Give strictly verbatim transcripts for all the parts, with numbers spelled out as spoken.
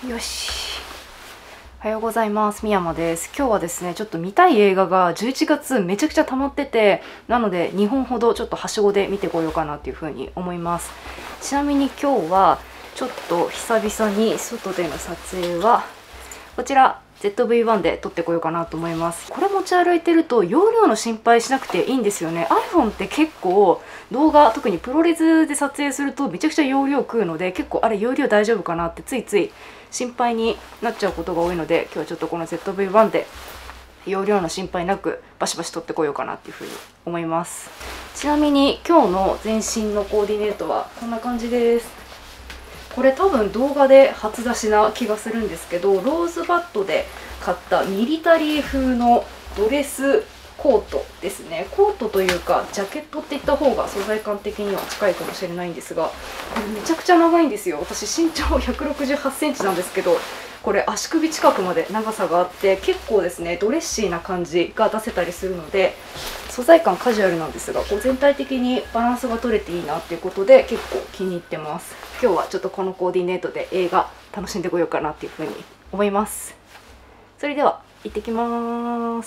よし。おはようございます。みやまです。今日はですね、ちょっと見たい映画がじゅういちがつめちゃくちゃ溜まってて、なのでにほんほどちょっとはしごで見てこようかなっていうふうに思います。ちなみに今日はちょっと久々に外での撮影はこちら ゼットブイワン で撮ってこようかなと思います。これ持ち歩いてると容量の心配しなくていいんですよね。 iPhone って結構動画、特にプロレスで撮影するとめちゃくちゃ容量食うので、結構あれ容量大丈夫かなってついつい心配になっちゃうことが多いので、今日はちょっとこの ゼットブイワン で容量の心配なくバシバシ撮ってこようかなっていうふうに思います。ちなみに今日の全身のコーディネートはこんな感じです。これ多分動画で初出しな気がするんですけど、ローズバットで買ったミリタリー風のドレスコートですね。コートというかジャケットって言った方が素材感的には近いかもしれないんですが、これめちゃくちゃ長いんですよ。私身長ひゃくろくじゅうはちセンチなんですけど、これ足首近くまで長さがあって、結構ですねドレッシーな感じが出せたりするので、素材感カジュアルなんですが、こう全体的にバランスが取れていいなっていうことで結構気に入ってます。今日はちょっとこのコーディネートで映画楽しんでこようかなっていうふうに思います。それでは行ってきます。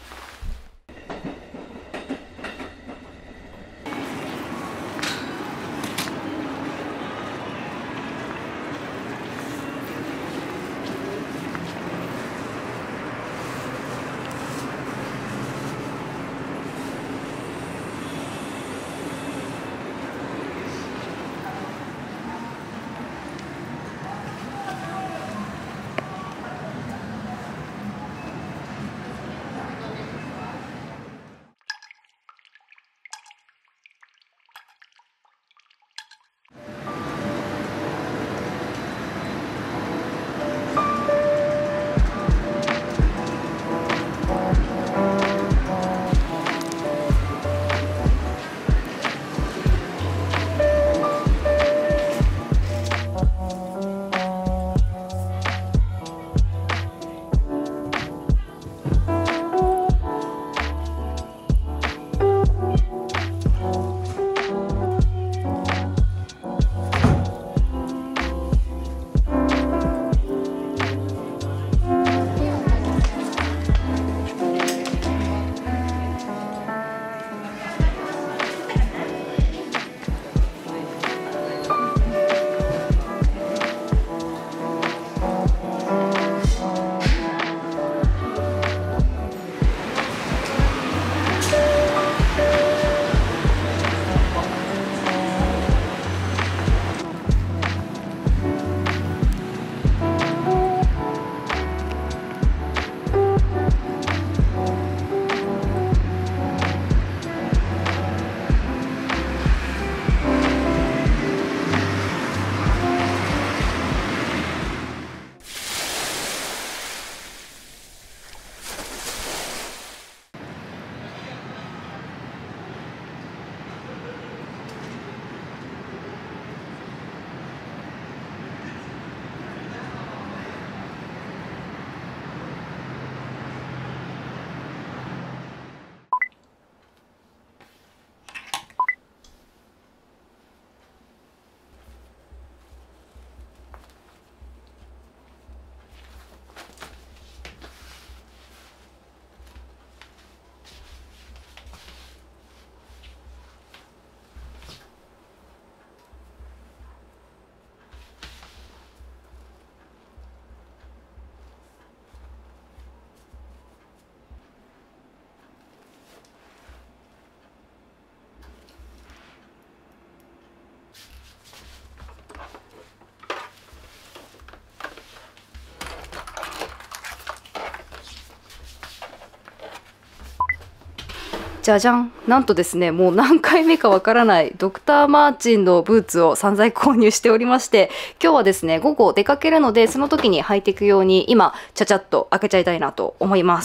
じゃじゃん。なんとですね、もう何回目かわからないドクターマーチンのブーツを散財購入しておりまして、今日はですね、午後出かけるので、その時に履いていくように今、ちゃちゃっと開けちゃいたいなと思います。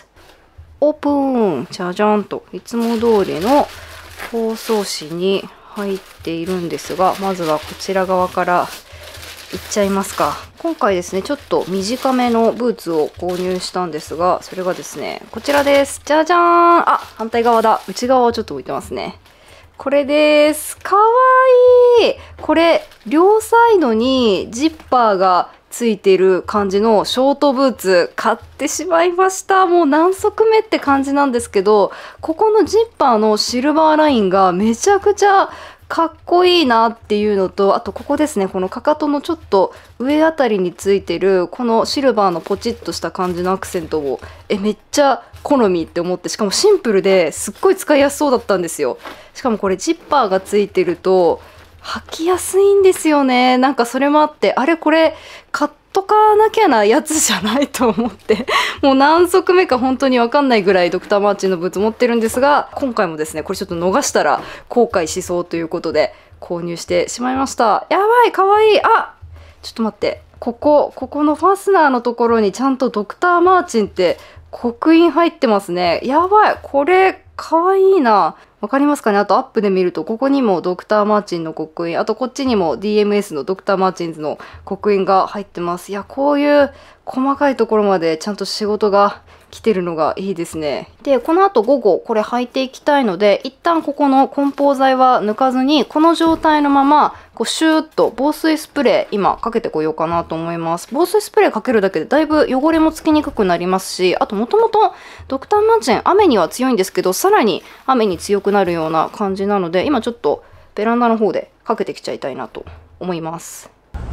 オープン。じゃじゃんと、いつも通りの包装紙に入っているんですが、まずはこちら側からいっちゃいますか。今回ですね、ちょっと短めのブーツを購入したんですが、それがですね、こちらです。じゃじゃーん。あ、反対側だ。内側をちょっと置いてますね。これです。かわいい。これ、両サイドにジッパーがついている感じのショートブーツ買ってしまいました。もう何足目って感じなんですけど、ここのジッパーのシルバーラインがめちゃくちゃかっこいいなっていうのと、あとここですね、このかかとのちょっと上あたりについてるこのシルバーのポチッとした感じのアクセントをえめっちゃ好みって思って、しかもシンプルですっごい使いやすそうだったんですよ。しかもこれジッパーがついてると履きやすいんですよね。なんかそれもあって、あれこれ買っとかなきゃなやつじゃないと思ってもう何足目か本当に分かんないぐらいドクターマーチンのブーツ持ってるんですが、今回もですねこれちょっと逃したら後悔しそうということで購入してしまいました。やばい、かわいい。あ、ちょっと待って、ここここのファスナーのところにちゃんとドクターマーチンって刻印入ってますね。やばい、これかわいいな。わかりますかね。あとアップで見るとここにもドクターマーチンの刻印、あとこっちにも ディーエムエス のドクターマーチンズの刻印が入ってます。いや、こういう細かいところまでちゃんと仕事が来てるのがいいですね。で、この後午後これ履いていきたいので、一旦ここの梱包材は抜かずにこの状態のままこうシューッと防水スプレー今かけてこようかなと思います。防水スプレーかけるだけでだいぶ汚れもつきにくくなりますし、あともともとドクターマーチン雨には強いんですけど、さらに雨に強くなるような感じなので、今ちょっとベランダの方でかけてきちゃいたいなと思います。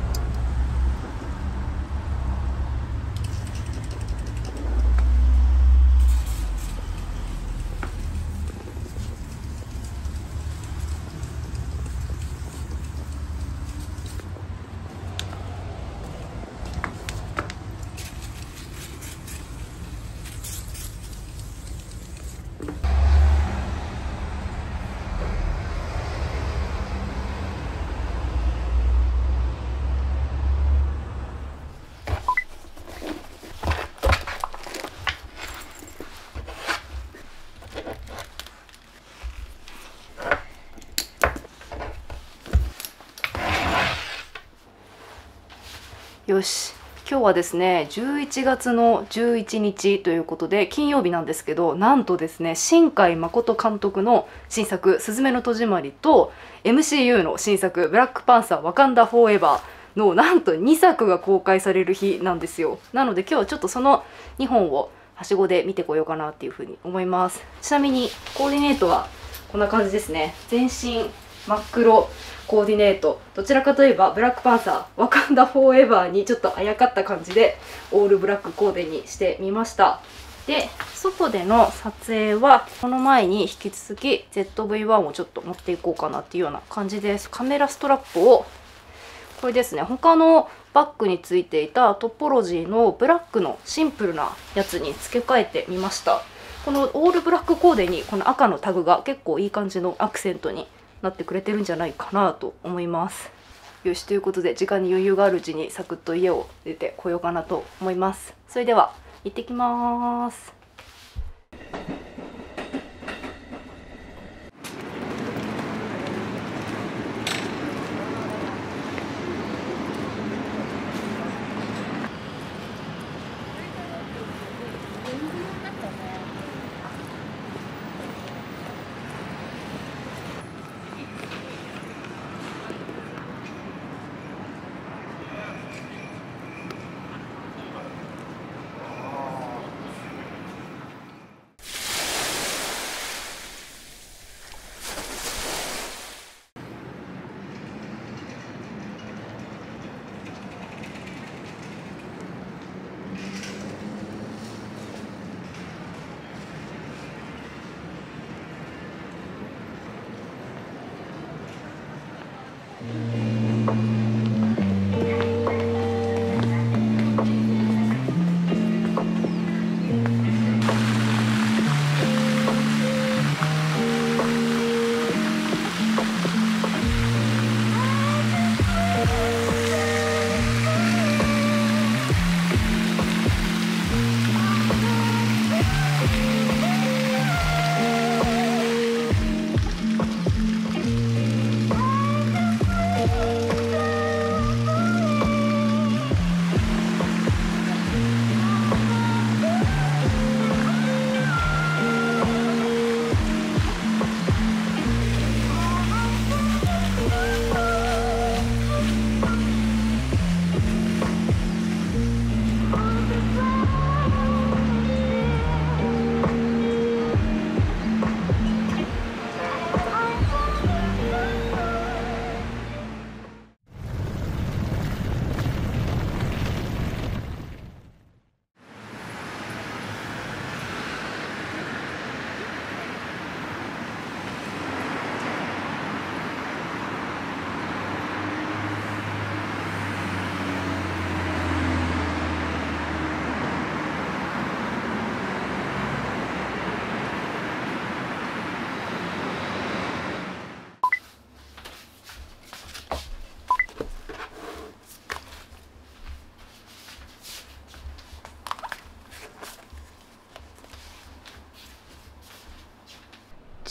よし、今日はですねじゅういちがつのじゅういちにちということで金曜日なんですけど、なんとですね新海誠監督の新作「すずめの戸締まり」と エムシーユー の新作「ブラックパンサーワカンダフォーエバー」のなんとにさくが公開される日なんですよ。なので今日はちょっとそのにほんをはしごで見てこようかなっていうふうに思います。ちなみにコーディネートはこんな感じですね。全身真っ黒コーディネート、どちらかといえばブラックパンサーワカンダフォーエバーにちょっとあやかった感じでオールブラックコーデにしてみました。で、外での撮影はこの前に引き続き ゼットブイワン をちょっと持っていこうかなっていうような感じです。カメラストラップをこれですね、他のバッグについていたトポロジーのブラックのシンプルなやつに付け替えてみました。このオールブラックコーデにこの赤のタグが結構いい感じのアクセントになってくれてるんじゃないかなと思います。よし、ということで時間に余裕があるうちにサクッと家を出てこようかなと思います。それでは行ってきます。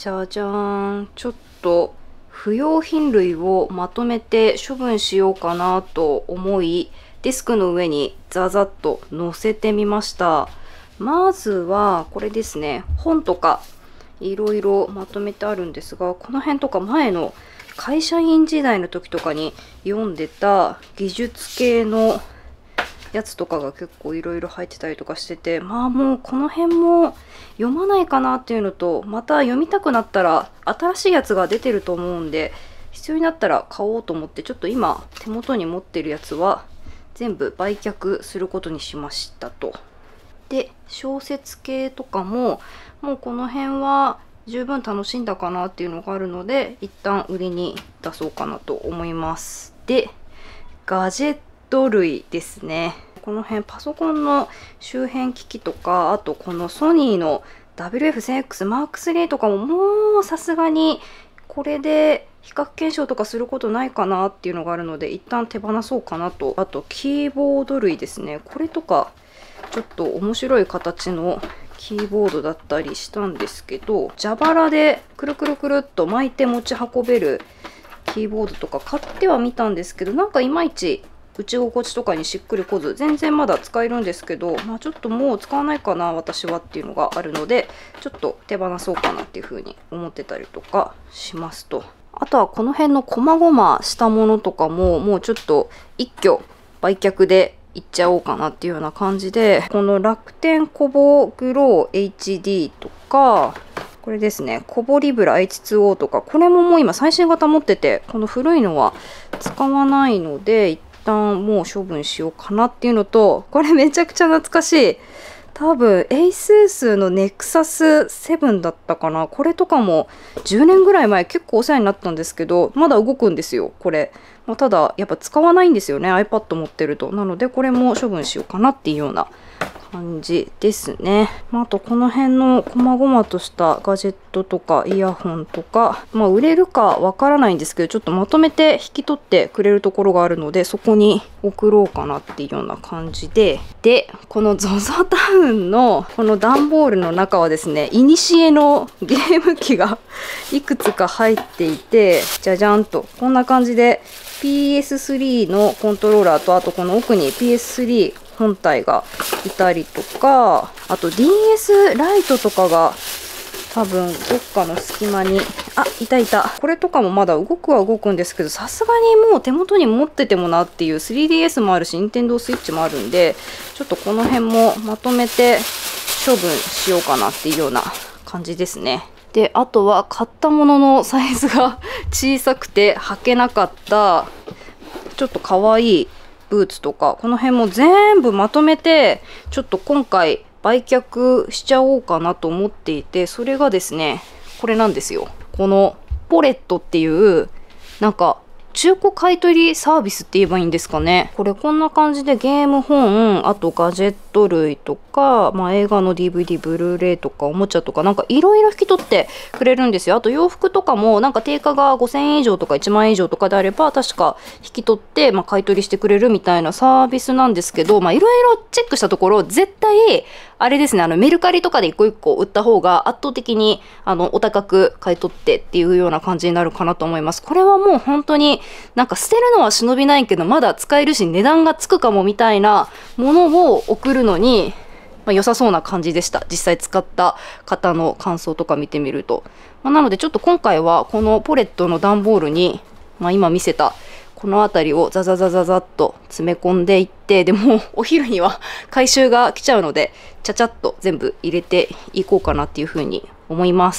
じゃじゃーん。ちょっと不用品類をまとめて処分しようかなと思い、デスクの上にザザッと乗せてみました。まずはこれですね。本とかいろいろまとめてあるんですが、この辺とか前の会社員時代の時とかに読んでた技術系のやつとかが結構いろいろ入ってたりとかしてて、まあもうこの辺も読まないかなっていうのと、また読みたくなったら新しいやつが出てると思うんで、必要になったら買おうと思って、ちょっと今手元に持ってるやつは全部売却することにしましたと。で、小説系とかももうこの辺は十分楽しんだかなっていうのがあるので、一旦売りに出そうかなと思います。で、ガジェット類ですね。この辺パソコンの周辺機器とか、あとこのソニーの ダブリューエフせんエックスマークスリー とかももうさすがにこれで比較検証とかすることないかなっていうのがあるので、一旦手放そうかなと。あとキーボード類ですね。これとかちょっと面白い形のキーボードだったりしたんですけど、蛇腹でくるくるくるっと巻いて持ち運べるキーボードとか買ってはみたんですけど、なんかいまいち打ち心地とかにしっくりこず、全然まだ使えるんですけど、まあ、ちょっともう使わないかな私はっていうのがあるので、ちょっと手放そうかなっていう風に思ってたりとかしますと。あとはこの辺の細々したものとかももうちょっと一挙売却でいっちゃおうかなっていうような感じで、この楽天コボグロー エイチディー とか、これですね、コボリブラ エイチツーオー とか、これももう今最新型持ってて、この古いのは使わないので一旦もう処分しようかなっていうのと、これめちゃくちゃ懐かしい、多分 エイスース のネクサスセブンだったかな。これとかもじゅうねんぐらい前結構お世話になったんですけど、まだ動くんですよこれ。まあ、ただやっぱ使わないんですよね iPad 持ってると。なのでこれも処分しようかなっていうような感じですね。まあ、あとこの辺の細々としたガジェットとかイヤホンとか、まあ、売れるかわからないんですけど、ちょっとまとめて引き取ってくれるところがあるので、そこに送ろうかなっていうような感じで。で、この ゾゾ タウンのこの段ボールの中はですね、いにしえのゲーム機がいくつか入っていて、じゃじゃんとこんな感じで ピーエススリー のコントローラーと、あとこの奥に ピーエススリー 本体がいたりとか、あと ディーエス ライトとかが多分どっかの隙間に、あ、いたいた。これとかもまだ動くは動くんですけど、さすがにもう手元に持っててもなっていう スリーディーエス もあるし、Nintendo Switch もあるんで、ちょっとこの辺もまとめて処分しようかなっていうような感じですね。で、あとは買ったもののサイズが小さくて履けなかったちょっと可愛いブーツとか、この辺も全部まとめてちょっと今回売却しちゃおうかなと思っていて、それがですねこれなんですよ。このポレットっていうなんか中古買取サービスって言えばいいんですかね。これこんな感じでゲーム本、あとガジェット類とか、まあ、映画の ディーブイディー、ブルーレイとかおもちゃとか、なんかいろいろ引き取ってくれるんですよ。あと洋服とかもなんか定価がごせんえん以上とかいちまんえん以上とかであれば確か引き取って、まあ、買い取りしてくれるみたいなサービスなんですけど、まあいろいろチェックしたところ絶対あれですね、あのメルカリとかで一個一個売った方が圧倒的にあのお高く買い取ってっていうような感じになるかなと思います。これはもう本当になんか捨てるのは忍びないけどまだ使えるし値段がつくかもみたいなものを送るのに、まあ、良さそうな感じでした。実際使った方の感想とか見てみると、まあ、なのでちょっと今回はこのポレットの段ボールに、まあ、今見せたこの辺りをザザザザザッと詰め込んでいって、でもお昼には回収が来ちゃうのでちゃちゃっと全部入れていこうかなっていうふうに思います。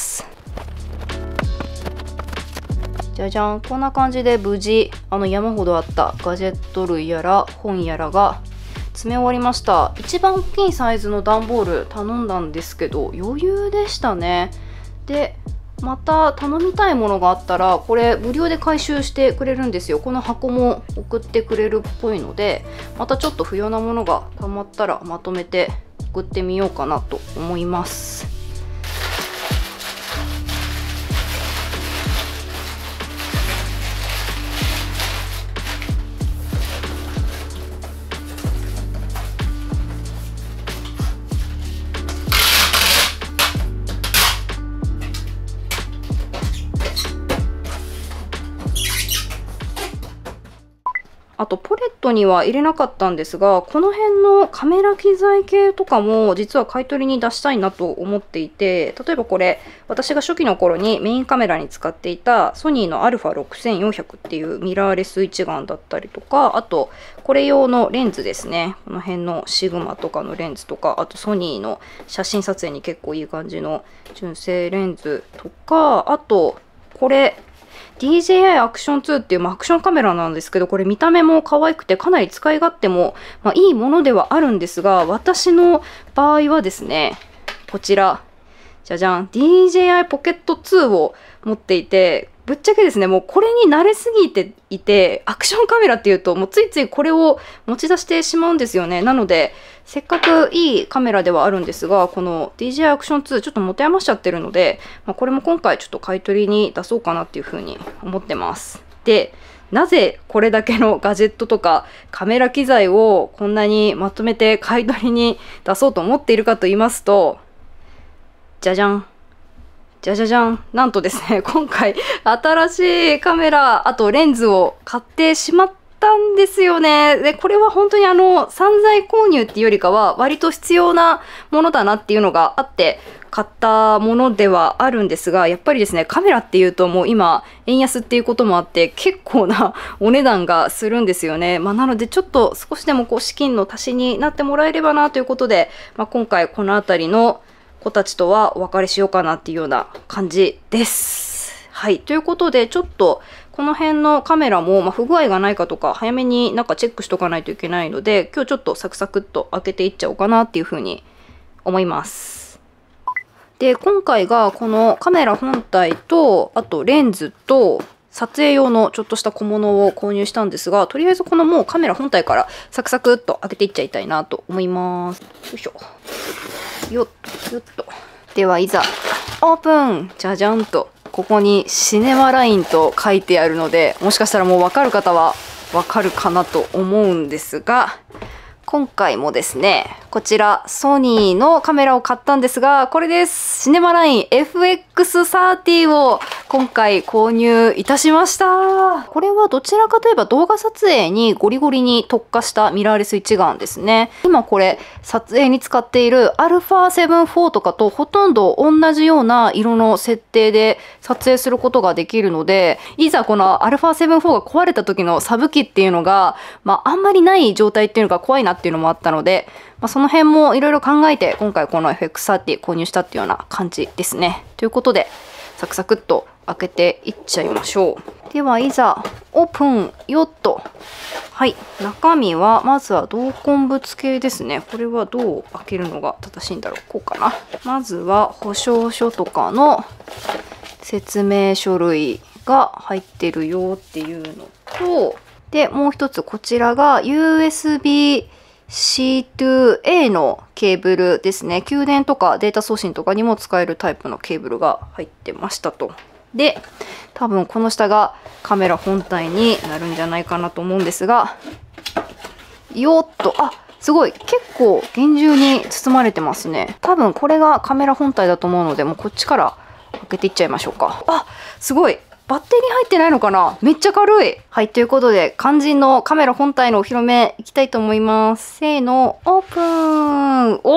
じゃじゃん、こんな感じで無事あの山ほどあったガジェット類やら本やらが詰め終わりました。一番大きいサイズの段ボール頼んだんですけど余裕でしたね。でまた頼みたいものがあったらこれ無料で回収してくれるんですよ。この箱も送ってくれるっぽいので、またちょっと不要なものがたまったらまとめて送ってみようかなと思います。 あとポレットには入れなかったんですが、この辺のカメラ機材系とかも実は買い取りに出したいなと思っていて、例えばこれ私が初期の頃にメインカメラに使っていたソニーの アルファろくせんよんひゃく っていうミラーレス一眼だったりとか、あとこれ用のレンズですね、この辺のシグマとかのレンズとか、あとソニーの写真撮影に結構いい感じの純正レンズとか、あとこれディージェーアイ アクションツーっていう、まあ、アクションカメラなんですけど、これ見た目も可愛くてかなり使い勝手も、まあ、いいものではあるんですが、私の場合はですね、こちら、じゃじゃん、ディージェーアイ ポケットツーを持っていて、ぶっちゃけですね、もうこれに慣れすぎていて、アクションカメラっていうと、もうついついこれを持ち出してしまうんですよね。なので、せっかくいいカメラではあるんですが、この ディージェーアイ アクションツーちょっと持て余しちゃってるので、まあ、これも今回ちょっと買い取りに出そうかなっていうふうに思ってます。で、なぜこれだけのガジェットとかカメラ機材をこんなにまとめて買い取りに出そうと思っているかと言いますと、じゃじゃん。じゃじゃじゃん。なんとですね、今回新しいカメラ、あとレンズを買ってしまったんですよね。で、これは本当にあの、散財購入っていうよりかは割と必要なものだなっていうのがあって買ったものではあるんですが、やっぱりですね、カメラっていうともう今円安っていうこともあって結構なお値段がするんですよね。まあ、なのでちょっと少しでもこう資金の足しになってもらえればなということで、まあ、今回この辺りの子たちとはお別れしようかなっていうような感じです。はい。ということで、ちょっとこの辺のカメラも、まあ、不具合がないかとか早めになんかチェックしとかないといけないので、今日ちょっとサクサクっと開けていっちゃおうかなっていうふうに思います。で、今回がこのカメラ本体と、あとレンズと、撮影用のちょっとした小物を購入したんですが、とりあえずこのもうカメラ本体からサクサクっと開けていっちゃいたいなと思います。よいしょ。よっと、よっと。では、いざ、オープンじゃじゃんと、ここにシネマラインと書いてあるので、もしかしたらもうわかる方はわかるかなと思うんですが、今回もですね、こちらソニーのカメラを買ったんですが、これです。シネマライン エフエックスサーティー を今回購入いたしました。これはどちらかといえば動画撮影にゴリゴリに特化したミラーレス一眼ですね。今これ撮影に使っている アルファセブンフォー とかとほとんど同じような色の設定で撮影することができるので、いざこの アルファセブンフォー が壊れた時のサブ機っていうのが、まああんまりない状態っていうのが怖いなっていうのもあったので、まあ、その辺もいろいろ考えて今回この エフエックスサーティー 購入したっていうような感じですね。ということでサクサクっと開けていっちゃいましょう。ではいざオープンよっと。はい、中身はまずは同梱物系ですね。これはどう開けるのが正しいんだろう。こうかな。まずは保証書とかの説明書類が入ってるよっていうのと、でもう一つこちらが ユーエスビーシーツーエー のケーブルですね。給電とかデータ送信とかにも使えるタイプのケーブルが入ってましたと。で、多分この下がカメラ本体になるんじゃないかなと思うんですが、よっと、あ、すごい、結構厳重に包まれてますね。多分これがカメラ本体だと思うので、もうこっちから開けていっちゃいましょうか。あ、すごい。バッテリー入ってないのかな？めっちゃ軽い。はい、ということで、肝心のカメラ本体のお披露目いきたいと思います。せーの、オープン。おー、やばい。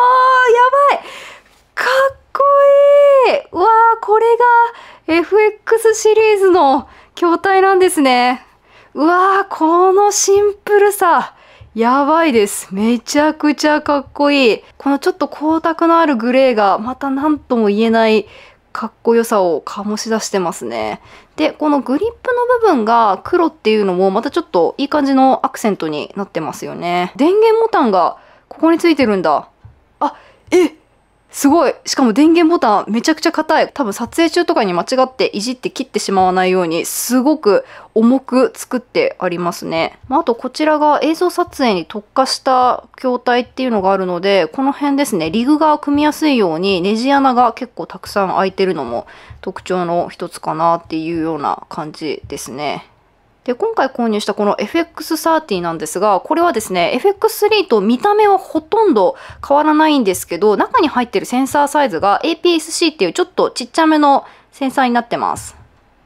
かっこいい。うわー、これが エフエックス シリーズの筐体なんですね。うわー、このシンプルさ。やばいです。めちゃくちゃかっこいい。このちょっと光沢のあるグレーがまた何とも言えないかっこよさを醸し出してますね。で、このグリップの部分が黒っていうのもまたちょっといい感じのアクセントになってますよね。電源ボタンがここについてるんだ。あ、えすごい。しかも電源ボタンめちゃくちゃ硬い。多分撮影中とかに間違っていじって切ってしまわないようにすごく重く作ってありますね。あとこちらが映像撮影に特化した筐体っていうのがあるので、この辺ですね、リグが組みやすいようにネジ穴が結構たくさん開いてるのも特徴の一つかなっていうような感じですね。で、今回購入したこの エフエックスサーティー なんですが、これはですね、エフエックススリー と見た目はほとんど変わらないんですけど、中に入ってるセンサーサイズが エーピーエスシー っていうちょっとちっちゃめのセンサーになってます。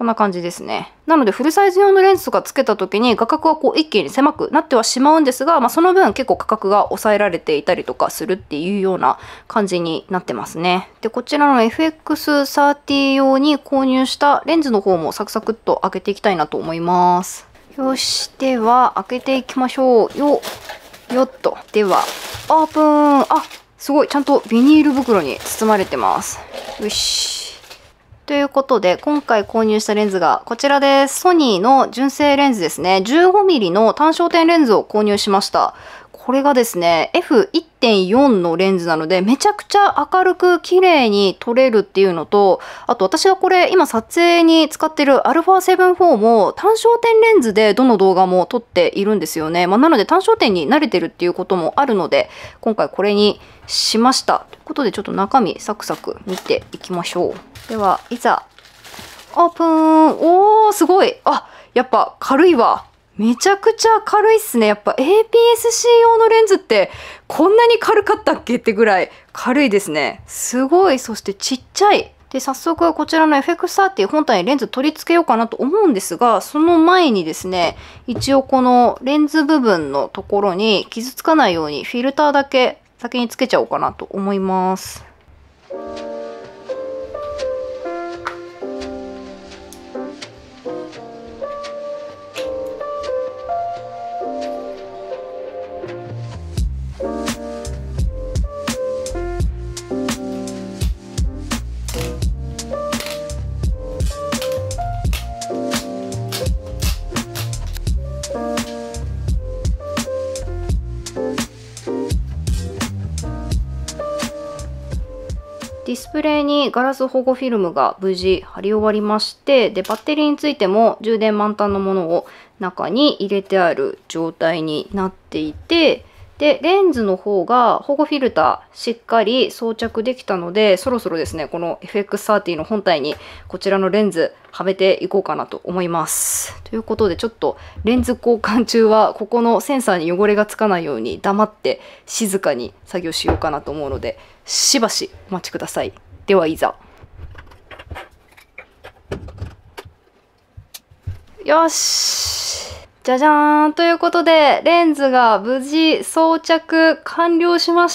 こんな感じですね。なのでフルサイズ用のレンズとかつけた時に画角はこう一気に狭くなってはしまうんですが、まあ、その分結構価格が抑えられていたりとかするっていうような感じになってますね。で、こちらの エフエックスサーティー 用に購入したレンズの方もサクサクっと開けていきたいなと思います。よし、では開けていきましょう。よっ、よっと。では、オープン。あ、すごい。ちゃんとビニール袋に包まれてます。よし。ということで、今回購入したレンズがこちらです。ソニーの純正レンズですね。じゅうごミリ の単焦点レンズを購入しました。これがですね、エフいってんよん のレンズなので、めちゃくちゃ明るく綺麗に撮れるっていうのと、あと私がこれ今撮影に使ってる アルファセブンフォー も単焦点レンズでどの動画も撮っているんですよね。まあ、なので単焦点に慣れてるっていうこともあるので、今回これにしました。ということでちょっと中身サクサク見ていきましょう。では、いざ、オープン。おー、すごい。あ、やっぱ軽いわ。めちゃくちゃ軽いっすね。やっぱ エーピーエスシー 用のレンズってこんなに軽かったっけってぐらい軽いですね。すごい。そしてちっちゃい。で、早速こちらの エフエックスサーティー 本体にレンズ取り付けようかなと思うんですが、その前にですね、一応このレンズ部分のところに傷つかないようにフィルターだけ先につけちゃおうかなと思います。ディスプレイにガラス保護フィルムが無事貼り終わりまして、で、バッテリーについても充電満タンのものを中に入れてある状態になっていて、で、レンズの方が保護フィルターしっかり装着できたので、そろそろですね、この エフエックスサーティー の本体にこちらのレンズはめていこうかなと思います。ということで、ちょっとレンズ交換中はここのセンサーに汚れがつかないように黙って静かに作業しようかなと思うので、しばしお待ちください。では、いざ。よし。じゃじゃーん。ということで、レンズが無事装着完了しました。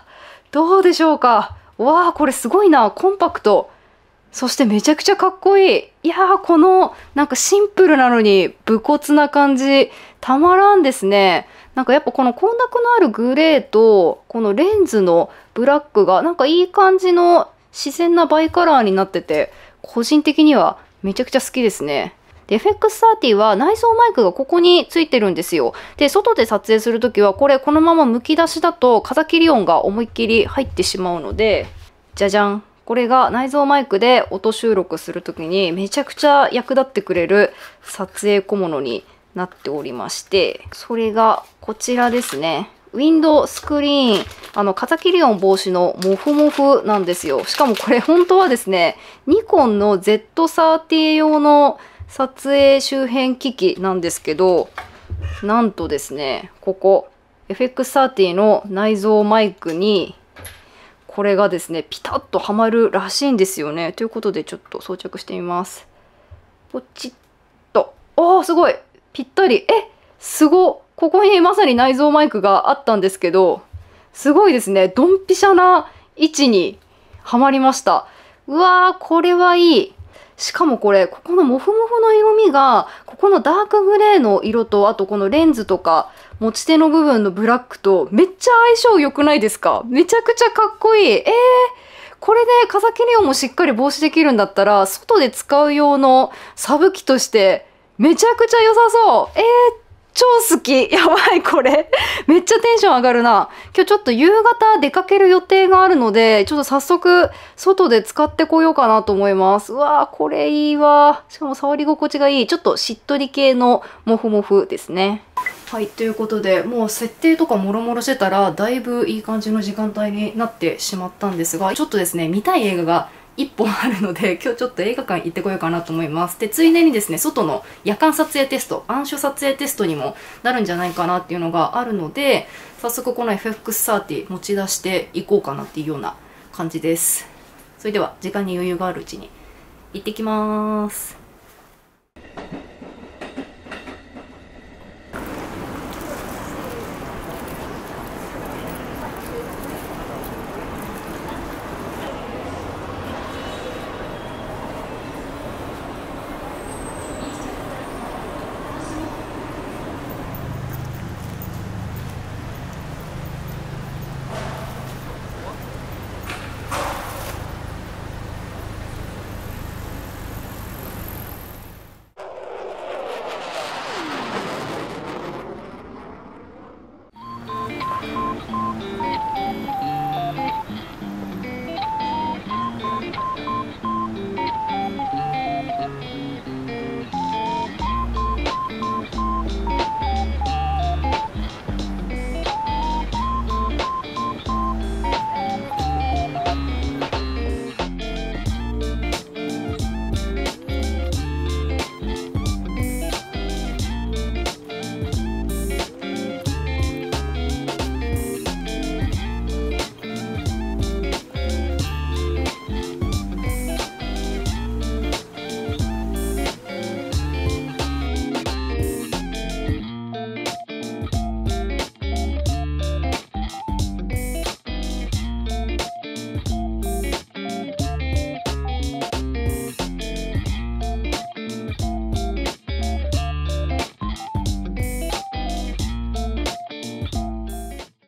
どうでしょうか。わあ、これすごいな。コンパクト。そしてめちゃくちゃかっこいい。いやー、このなんかシンプルなのに武骨な感じ、たまらんですね。なんかやっぱこの光沢のあるグレーと、このレンズのブラックがなんかいい感じの自然なバイカラーになってて、個人的にはめちゃくちゃ好きですね。エフエックスサーティー は内蔵マイクがここについてるんですよ。で、外で撮影するときはこれこのままむき出しだと風切り音が思いっきり入ってしまうので、じゃじゃん。これが内蔵マイクで音収録するときにめちゃくちゃ役立ってくれる撮影小物になっておりまして、それがこちらですね。ウィンドスクリーン、あの、風切り音防止のモフモフなんですよ。しかもこれ本当はですね、ニコンの ゼットサーティー 用の撮影周辺機器なんですけど、なんとですね、ここ、エフエックスサーティー の内蔵マイクに、これがですね、ピタッとはまるらしいんですよね。ということで、ちょっと装着してみます。ポチッと。おー、すごいぴったり。え、すごここにまさに内蔵マイクがあったんですけど、すごいですね。ドンピシャな位置にはまりました。うわー、これはいい。しかもこれ、ここのモフモフの色味が、ここのダークグレーの色と、あとこのレンズとか、持ち手の部分のブラックと、めっちゃ相性良くないですか？めちゃくちゃかっこいい。えー、これで風切り音もしっかり防止できるんだったら、外で使う用のサブ機として、めちゃくちゃ良さそう。えー、超好き。やばい、これ。めっちゃテンション上がるな。今日ちょっと夕方出かける予定があるので、ちょっと早速、外で使ってこようかなと思います。うわー、これいいわ。しかも触り心地がいい。ちょっとしっとり系のモフモフですね。はい、ということで、もう設定とかもろもろしてたら、だいぶいい感じの時間帯になってしまったんですが、ちょっとですね、見たい映画がいっぽんあるので、今日ちょっと映画館行ってこようかなと思います。で、ついでにですね、外の夜間撮影テスト、暗所撮影テストにもなるんじゃないかなっていうのがあるので、早速この エフエックスサーティー 持ち出していこうかなっていうような感じです。それでは、時間に余裕があるうちに行ってきます。